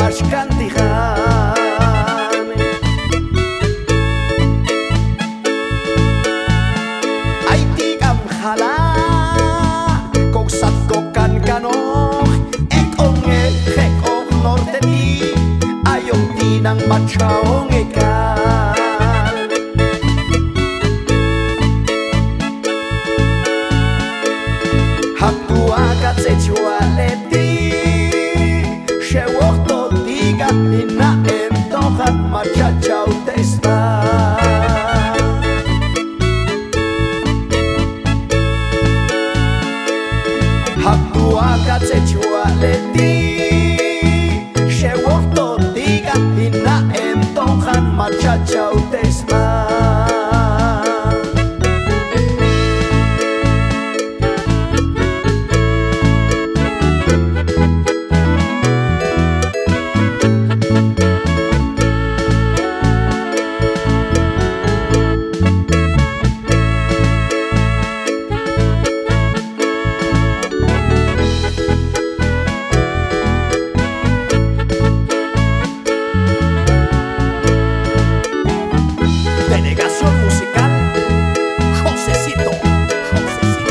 השכנתיכן הייתי גם חלה קוקסת קוקן גנוך את אונגל חקוך נורדני היום דינang מצ'אונג כאן הפתוח קצת שואלתי שווחתו דיגה הינאם תוכן מצ'אצ'או תספה הפתוח קצת שואלתי שווחתו דיגה הינאם תוכן מצ'אצ'או תספה Delegación musical Josecito, Josecito.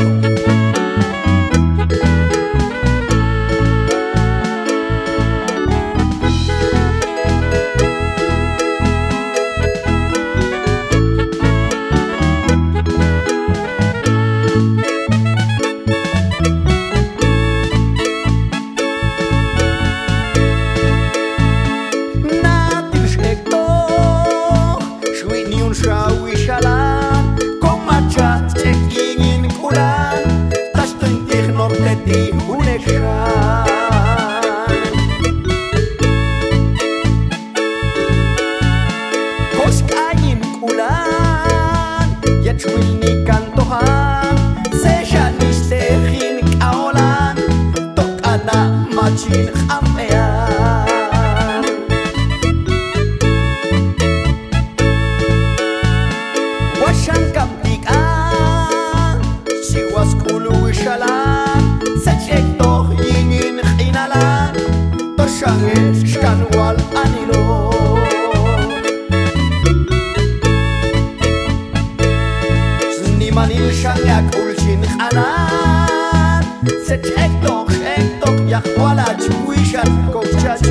Shawi shalan, con machat ingin kulan, tas tuntik norte di uneshan. Kos kain kulan, yachwil ni kantohan, sejan istehin kaolan, tokana machin khamean. Washangam tikan, siwas kulu wishalan, secek toh yingin khinalan, toshangesh kanwal anilo. Snimanil shangyak ulchin khanan, secek toh yakhwala chwishan kokchach